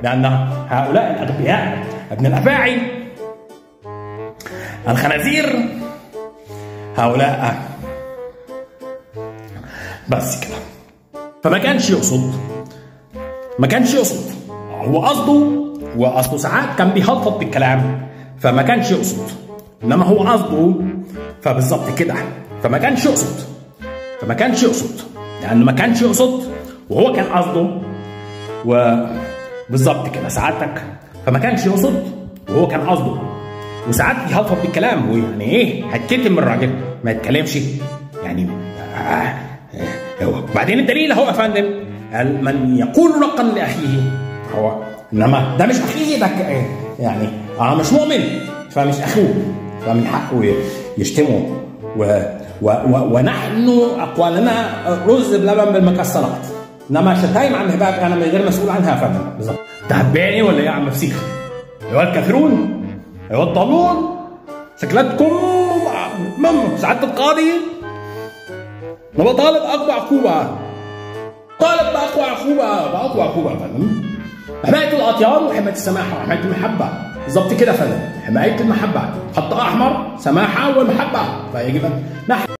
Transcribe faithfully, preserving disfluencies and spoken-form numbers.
لأن هؤلاء الأغبياء ابن الأفاعي الخنازير هؤلاء بس كده. فما كانش يقصد ما كانش يقصد هو قصده واصله ساعات كان بيهلطط بالكلام، فما كانش يقصد، انما هو قصده فبالظبط كده. فما كانش يقصد فما كانش يقصد لانه ما كانش يقصد وهو كان قصده، وبالظبط كده سعادتك. فما كانش يقصد وهو كان قصده، وساعات يهلطط بالكلام، ويعني ايه هتكتم الراجل ما يتكلمش يعني. هو بعدين الدليل اهو يا فندم، قال من يقول رقا لاخيه هو، انما ده مش اخيه، ده يعني اه مش مؤمن فمش اخوه، فمن حقه يشتمه. و و و ونحن اقوالنا رز بلبن بالمكسرات، انما شتايم عن هباب انا من غير مسؤول عنها يا فندم. بالظبط. تهباني ولا ايه يا عم فسيخ؟ ايوه الكافرون، ايوه الضالون، شكلتكم مم سعاده القاضي. انا بطالب اقوى عقوبه، طالب باقوى عقوبه باقوى عقوبه يا فندم. حمايه الاطيان وحمايه السماحه وحمايه المحبه، بالظبط كده يا فندم. حمايه المحبه، خط احمر، سماحه والمحبه، فيجب ان نحن